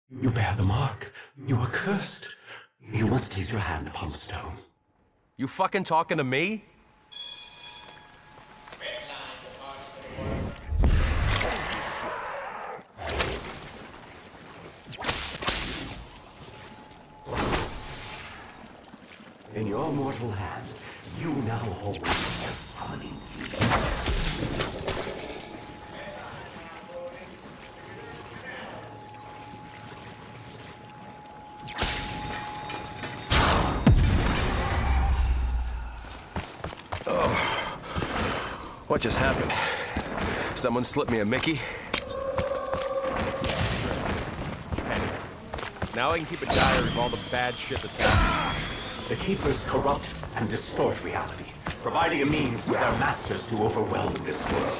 You bear the mark. You are cursed. You must place your hand upon the stone. You fucking talking to me? In your mortal hands, you now hold the summoning key. What just happened? Someone slipped me a Mickey? Hey, now I can keep a diary of all the bad shit that's happened. The Keepers corrupt and distort reality, providing a means for their masters to overwhelm this world.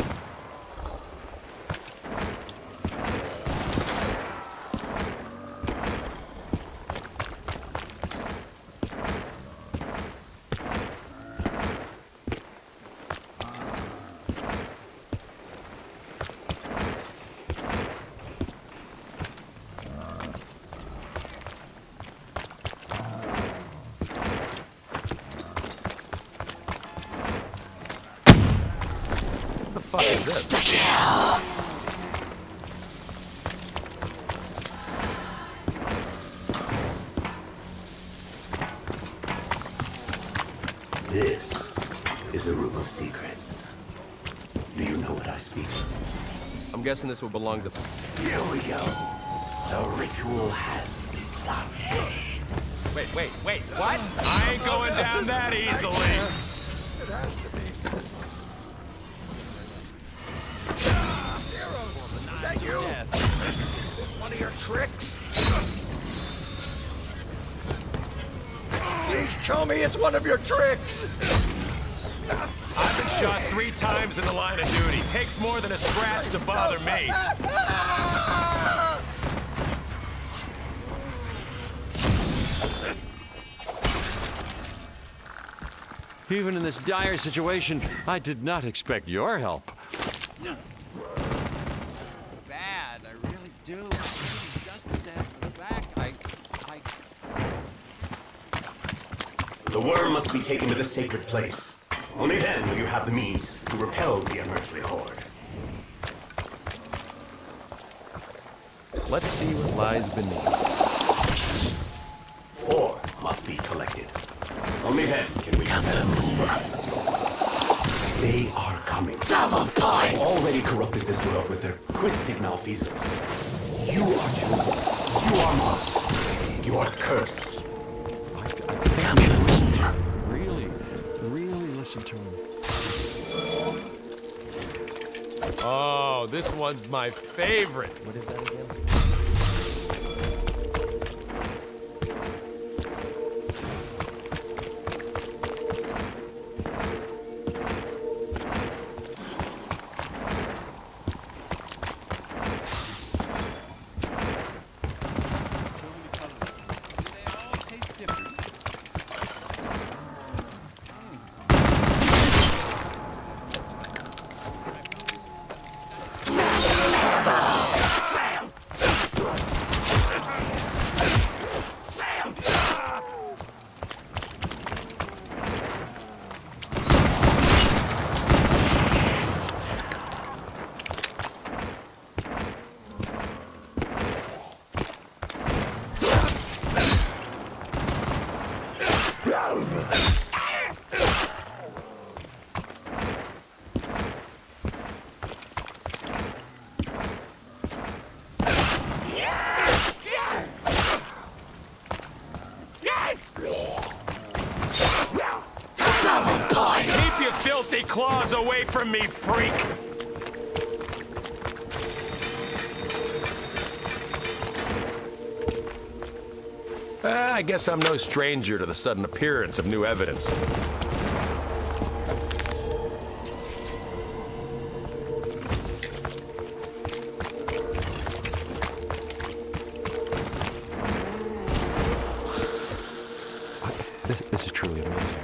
What the fuck is this? The kill. This is a room of secrets. Do you know what I speak of? I'm guessing this will belong to... Here we go. The ritual has begun. Wait, what? I ain't going down that easily. It has to be. Is that you? Is this one of your tricks? Please tell me it's one of your tricks! I've been shot 3 times in the line of duty. Takes more than a scratch to bother me. Even in this dire situation, I did not expect your help. Bad, I really do. Just stab in the back. The worm must be taken to the sacred place. Only then will you have the means to repel the unearthly horde. Let's see what lies beneath. 4 must be collected. Only then can we compel destruction. They are coming. Double points. They've already corrupted this world with their twisted malfeasance. You are chosen. You are marked. You are cursed. I think we should listen to him. Really listen to him. Oh, this one's my favorite. What is that again? Keep your filthy claws away from me, freak! I guess I'm no stranger to the sudden appearance of new evidence. This is truly amazing.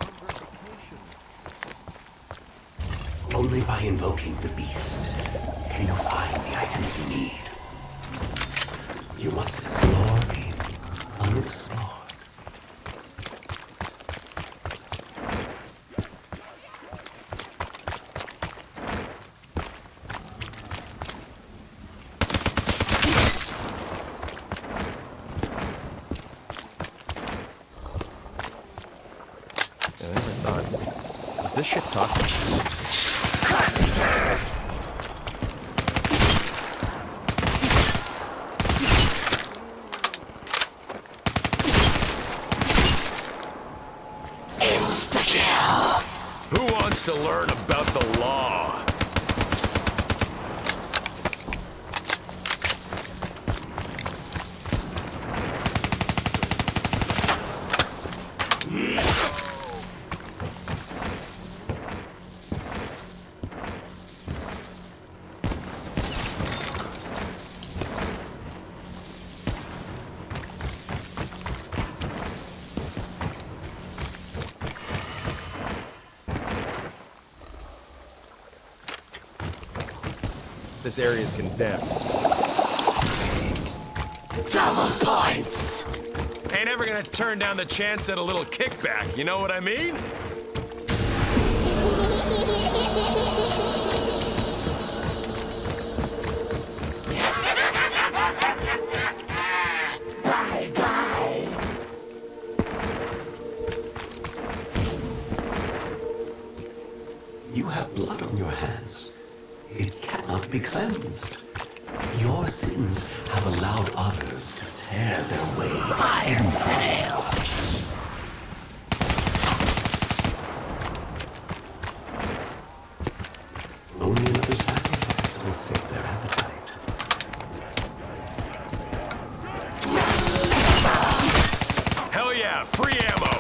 Only by invoking the beast can you find the items you need? You must explore the unexplored. I never thought. Does this shit talk? Who wants to learn about the law? This area is condemned. Double points. Ain't ever gonna turn down the chance at a little kickback, you know what I mean? Bye-bye. You have blood on your hands. It cannot be cleansed. Your sins have allowed others to tear their way Iron Tail. Only another sacrifice will save their appetite. Hell yeah, free ammo!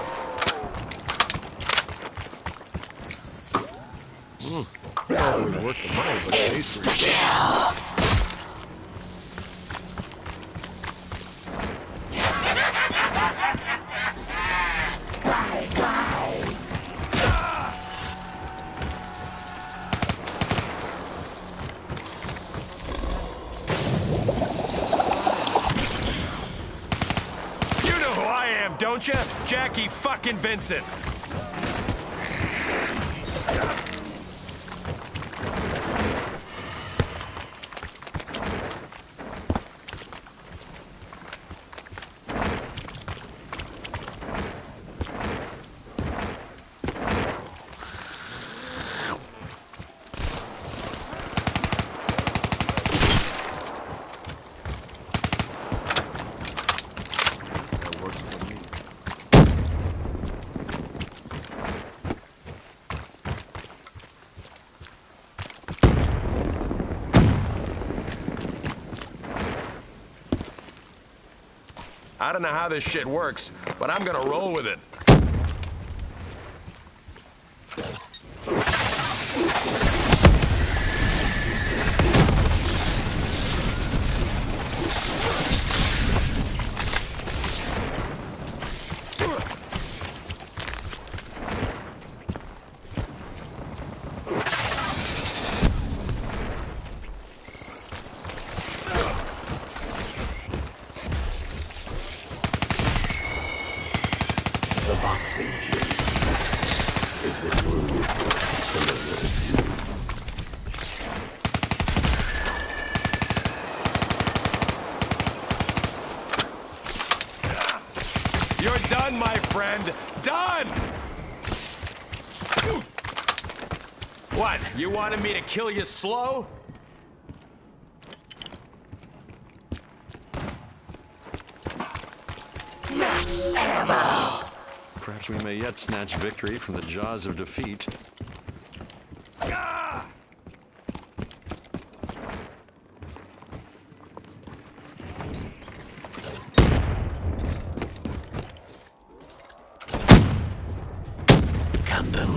Oh, it worth the money, but it tastes pretty good. You know who I am, don't you? Jackie fucking Vincent. That works for me. I don't know how this shit works, but I'm gonna roll with it. The boxing gym. Is this room familiar to you? You're done, my friend. Done! What, you wanted me to kill you slow? Max ammo. Perhaps we may yet snatch victory from the jaws of defeat. Ah! Kaboom.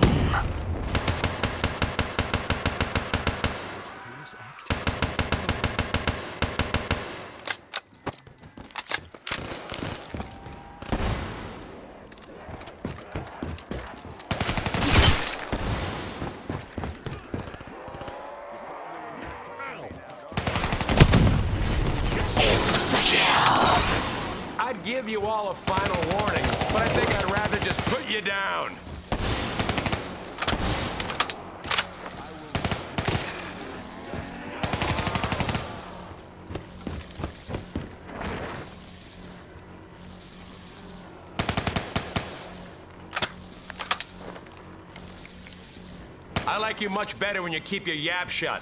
could give you all a final warning, but I think I'd rather just put you down. I like you much better when you keep your yap shut.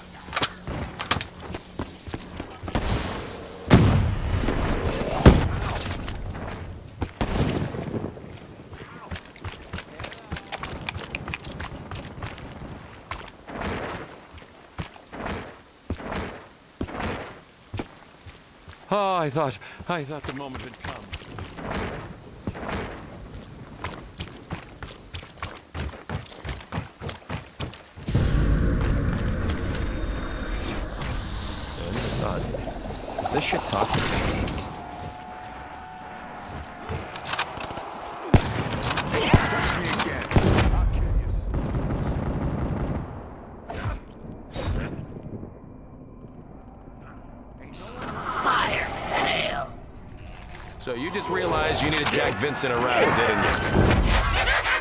Oh, I thought the moment had come. Is this shit toxic? Touch me again. I'll kill you. Fire sale. So you just realized you needed Jack Vincent around, didn't you?